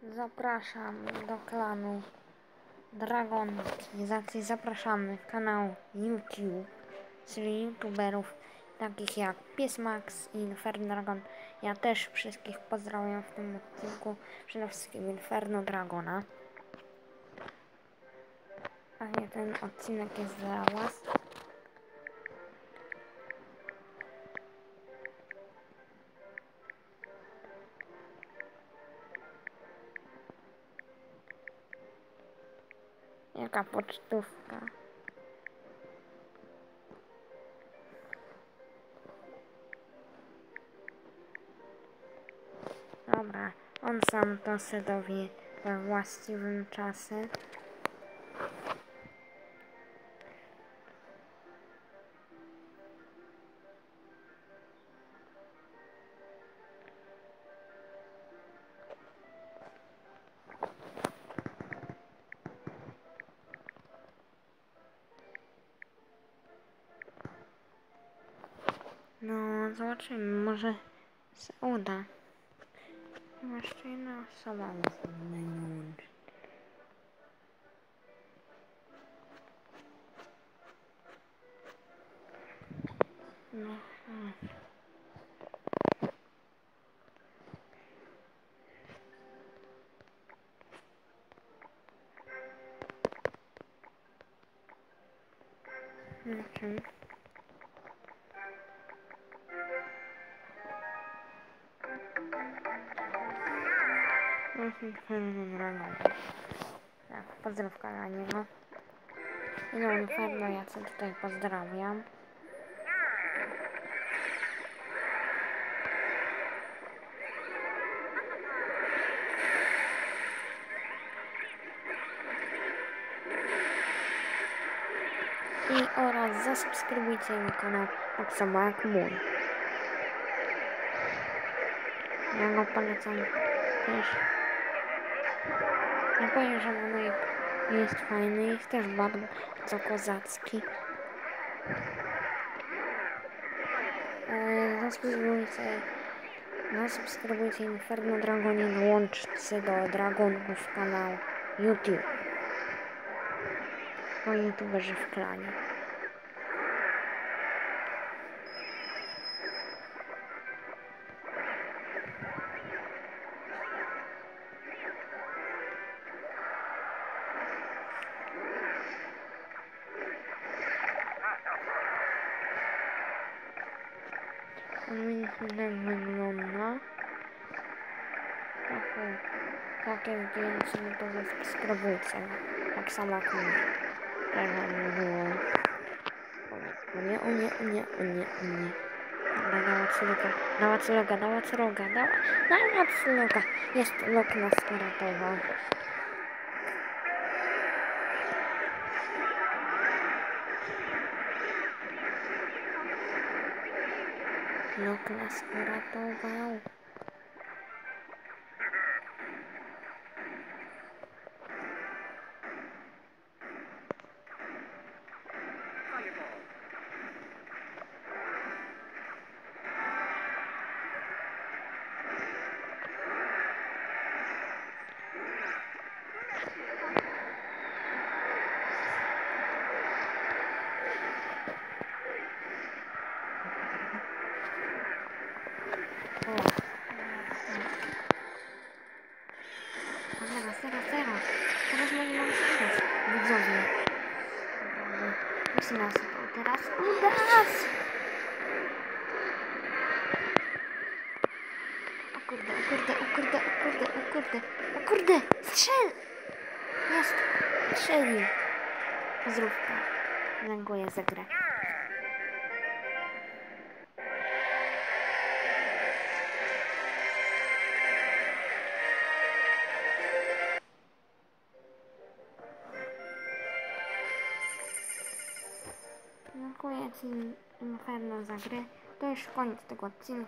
Zapraszam do klanu Dragonki. Zapraszamy kanał YouTube, czyli youtuberów takich jak Pies Max i Inferno Dragon. Ja też wszystkich pozdrawiam w tym odcinku, przede wszystkim Inferno Dragona. A nie, ten odcinek jest dla was. Jaka pocztówka. Dobra, on sam to się dowie we właściwym czasie. No, zobaczymy, może się uda. Jeszcze jedna osoba musi wyłączyć. No, tak, pozdrówka dla niego. I no, Inferno, ja cię tutaj pozdrawiam. I oraz zasubskrybujcie mój kanał tak samo jak mój. Ja go polecam też. Nie powiem, że mój jest fajny, jest też bardzo kozacki. Zasubskrybujcie Inferno Dragon i dołączcie do Dragonków kanał YouTube. Bo youtuberzy w klanie. Tak wygląda. Takie zdjęcie, no to zasubskrybujcie. Tak samo jak mnie. Tak jak było. O nie. Dawać loga. Jest log nas uratował. Log nas uratował. Teraz może nam się widzowie. Musi nas teraz udać. O kurde, strzel! Jest, strzelił. Pozdrówka. Dziękuję za grę. Dziękuję Ci, Inferno, za grę. To już koniec tego odcinka.